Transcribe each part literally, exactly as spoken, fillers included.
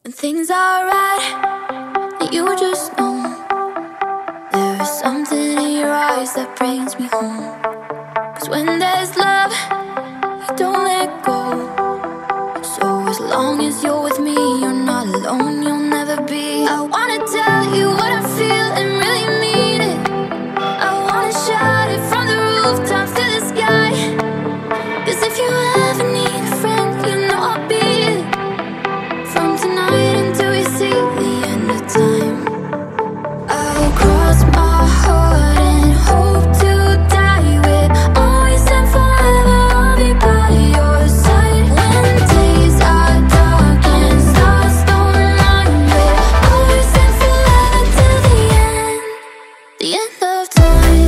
When things are right, you just know there is something in your eyes that brings me home. 'Cause when there's love, you don't let go. So as long as you're with me, you're not alone, you'll never be. I wanna tell you what I feel and really mean it. I wanna shout it from the rooftops to the sky. 'Cause if you ever need a friend, you know I'll be it. From tonight until we see the end of time, I'll cross my heart and hope to die with. Always and forever, I'll be by your side. When days are dark and stars don't line with. Always and forever till the end, the end of time.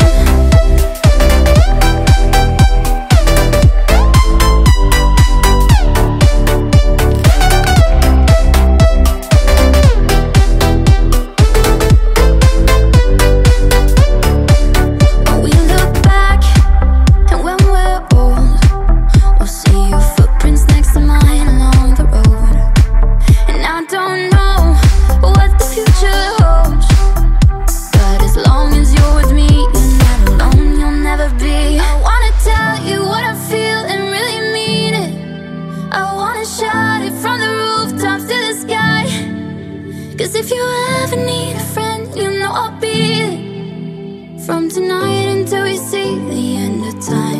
Shout it from the rooftops to the sky. 'Cause if you ever need a friend, you know I'll be it. From tonight until we see the end of time.